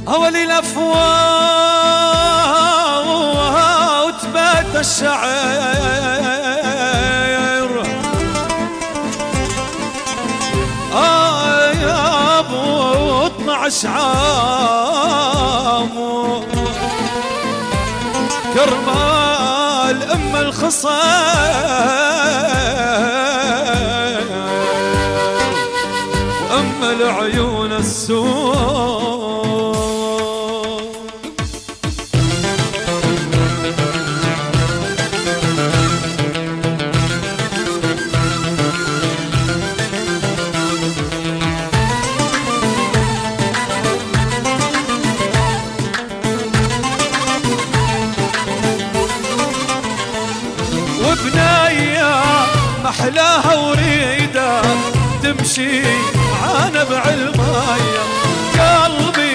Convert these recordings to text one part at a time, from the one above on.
أولي الأفواه وتبات الشعير يا أبو 12 عام كرمال أم الخصير وأم العيون السود. وبنايا محلاها وريدة تمشي معانا بعلمايا قلبي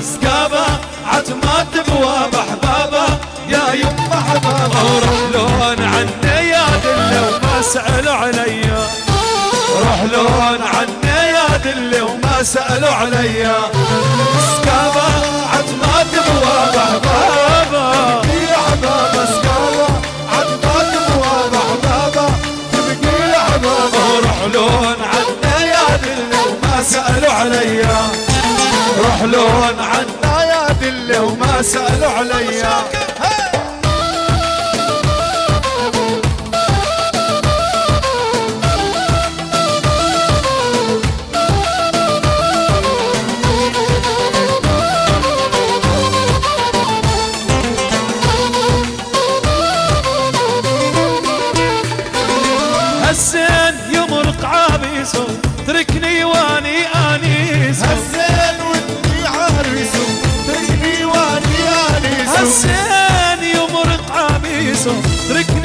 سكابة عد ما تبوى بحبابة يا يما حبابة. ورحلون عني يا دلي وما سألوا عليا، رحلون عني يا دلي وما سألوا عليا. سكابة عد ما تبوى بحبابة يا حبابة سكابة عد ما تبوى بحبابة تبقي يا حبابة. ورحلون عني يا دلي وما سألوا عليا، رحلون عنا يا دلي وما سألوا عليا. هالزين يمرق عابيسو تركني واني انيسو، هالزين وانتي عريسو تركني واني انيسو. هالزين يمرق عابيسو تركني